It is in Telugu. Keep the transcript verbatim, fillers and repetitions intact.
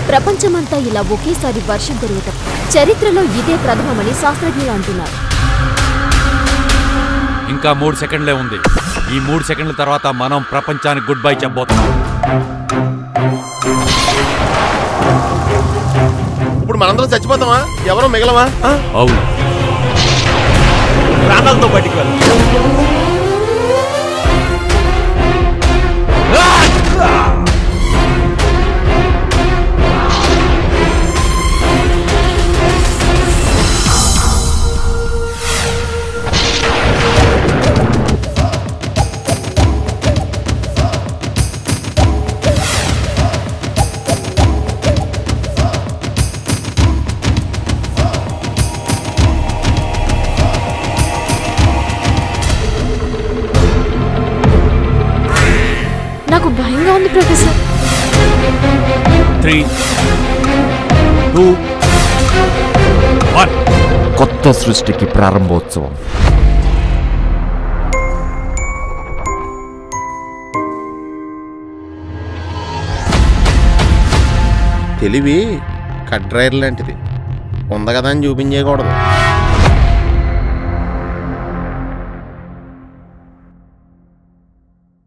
ప్రపంచమంతా ఇలా ఒకేసారి వర్షం కురవటం చరిత్రలో ఇదే ప్రథమమని శాస్త్రజ్ఞులు అంటున్నారు. ఇంకా మూడు సెకండ్లే ఉంది. ఈ మూడు సెకండ్ల తర్వాత మనం ప్రపంచానికి గుడ్ బై చెప్పబోతున్నాం. ఇప్పుడు మనందరం చచ్చిపోతామా? ఎవరో మిగలమా? అవును, ప్రాణాలతో బయటికి వెళ్ళాలి. నాకు భయంగా ఉంది ప్రొఫెసర్. త్రీ టూ వన్ కొత్త సృష్టికి ప్రారంభోత్సవం. తెలివి కట్ డ్రైవర్ లాంటిది, ఉంది కదా అని చూపించేయకూడదు.